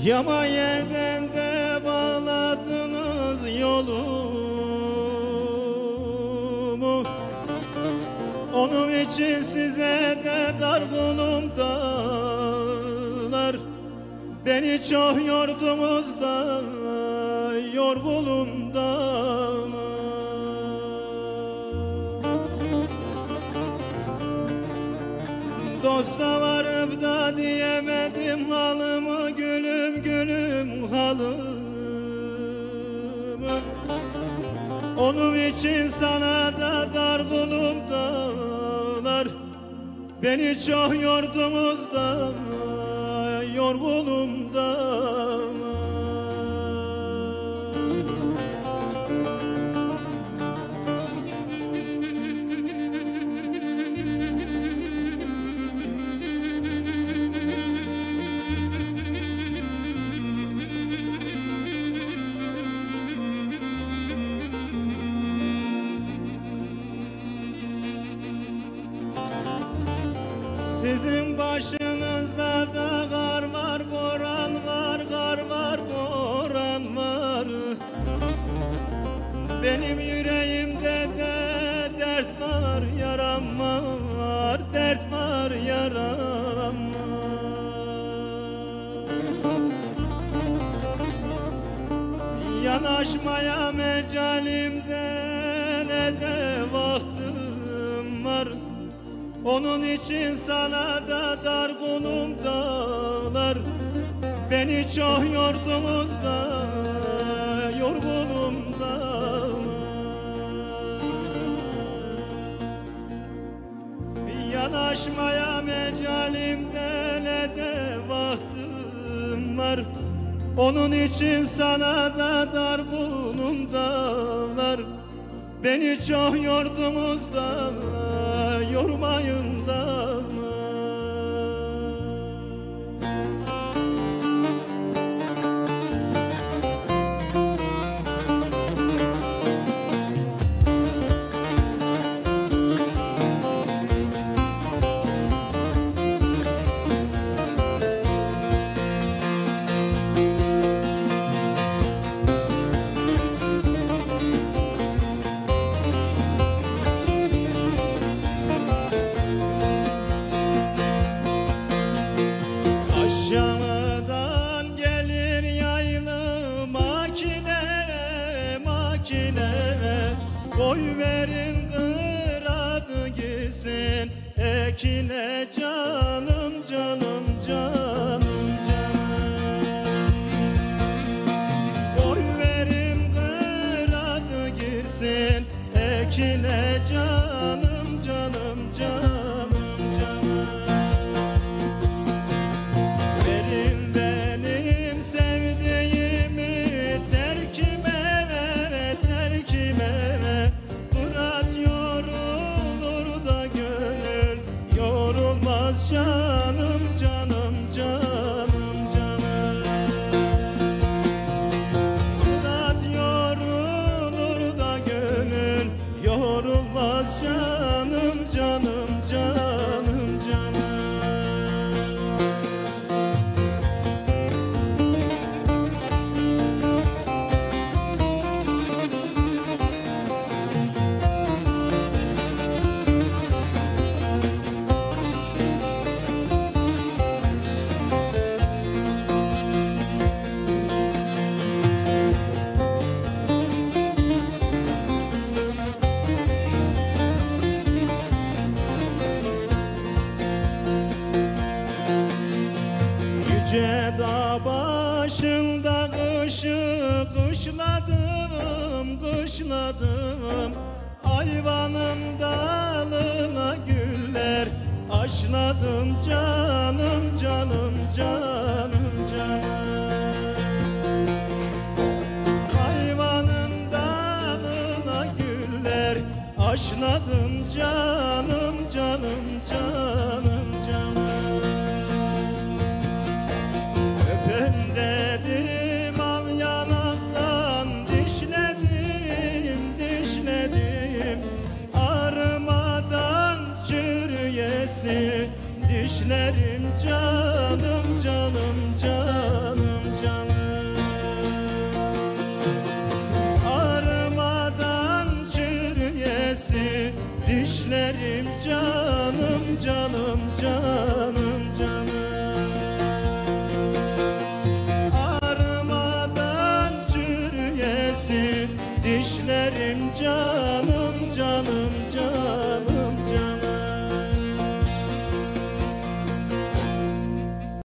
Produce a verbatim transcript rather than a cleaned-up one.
Yama yerden de bağladınız yolumu. Onun için size de dargınım dağlar. Beni çok yordunuz da yorgunum da. Dosta varıp da diyemedim halımı, gülüm gülüm halımı. Onun için sana da dargınım dağlar. Beni çok yordunuz da yorgunum da. Sizin başınızda da kar var, boran var, kar var, boran var. Benim yüreğimde de dert var, yaram var, dert var, yaram var. Yanaşmaya mecalimde ne de vaktim var. Onun için sana da dargınım dağlar. Beni çok yordunuz da yorgunum dağlar. Yanaşmaya mecalimde ne de vaktim var. Onun için sana da dargınım dağlar. Beni çok yordunuz da yormayın da. Aşağıdan gelir yaylı makine, makine. Koy verin kıradı girsin ekine, canım canım canım canım. Koy verin kıradı girsin ekine, canım canım canım canım. Canım canım canım canım. Murat yorulur da gönül yorulmaz, canım canım canım canım. Yüce dağ başında kışı kışladım, kışladım. Ayvanın dalına güller aşladım, canım canım canım canım. Ayvanın dalına güller aşladım, canım canım canım canım. Öpem dedim al yanaktan, dişledim dişledim. Arımadan çürüyesin dişlerim canım canım canım canım. Arımadan çürüyesi dişlerim canım canım canım.